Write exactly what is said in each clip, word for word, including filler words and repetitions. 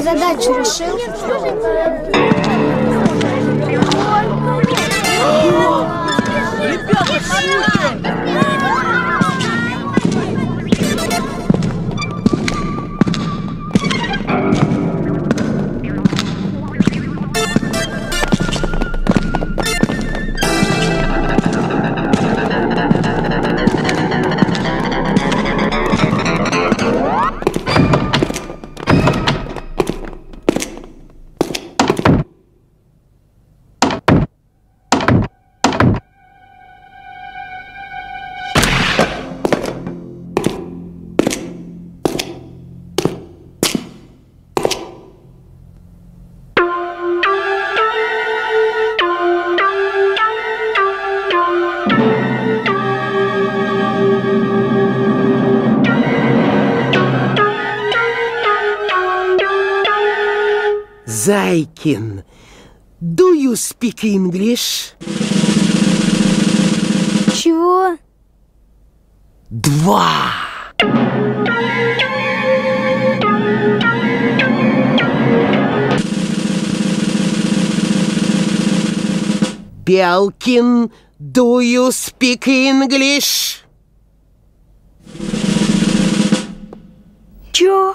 задачу решил? Ребята, шутят! Zaikin, do you speak English? Чего? Два. Белкин, do you speak English? Чё?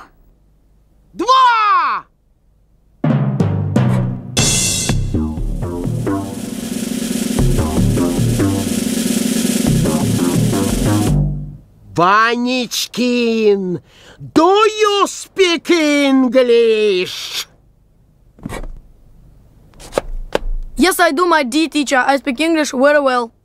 Два! Ванечкин, do you speak English? Yes, I do, my dear teacher. I speak English very well.